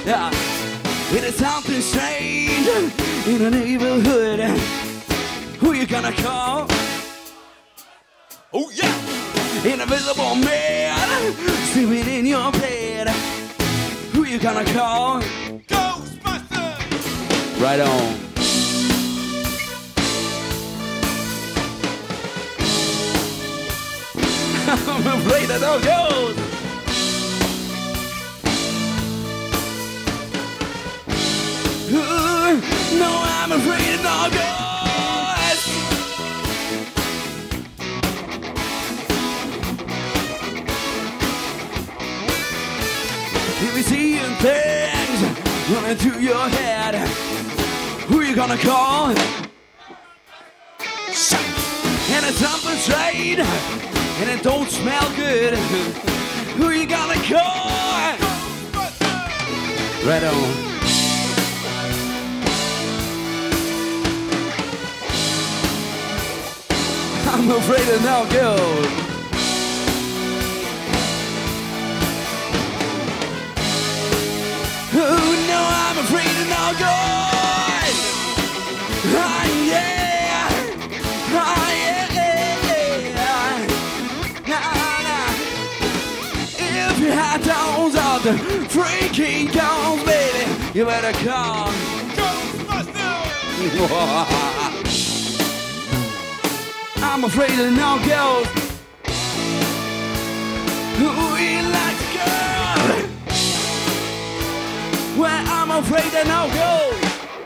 Yeah. It is something strange in the neighborhood. Who you gonna call? Oh yeah! An invisible man sleeping in your bed. Who you gonna call? Ghostbusters! Right on. I'm afraid of no ghosts. No, I'm afraid of no ghosts. If you see things running through your head, who you gonna call? And it's something straight, and it don't smell good. Who you gonna call? Right on. I'm afraid of no ghost. Oh no, I'm afraid of no ghost. Oh yeah, oh yeah. Nah. If you had those other freaking ghosts, baby, you better call Ghostbusters. I'm afraid of no ghosts. Who you like to go? Well, I'm afraid of no ghosts.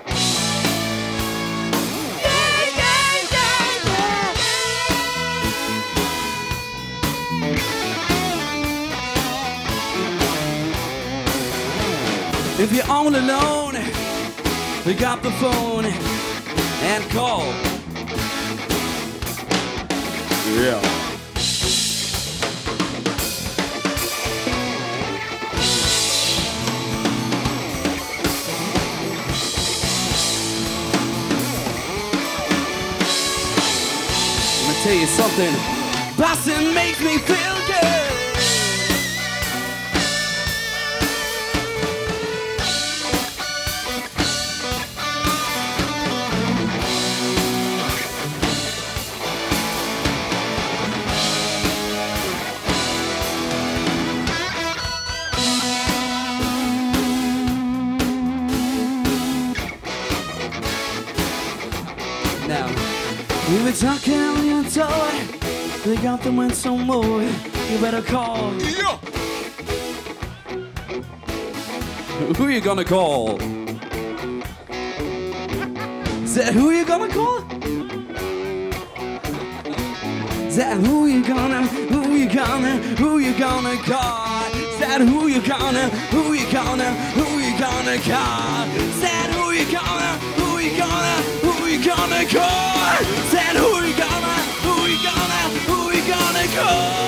If you're all alone, pick up the phone and call. Yeah. Let me tell you something. Boston makes me feel good. Now, we were talking on your toy. They got them and some more. You better call. Yeah. Who you gonna call? Said who you gonna call? Said who you gonna call? Said who you gonna call? Said who you gonna call? Said who you gonna call?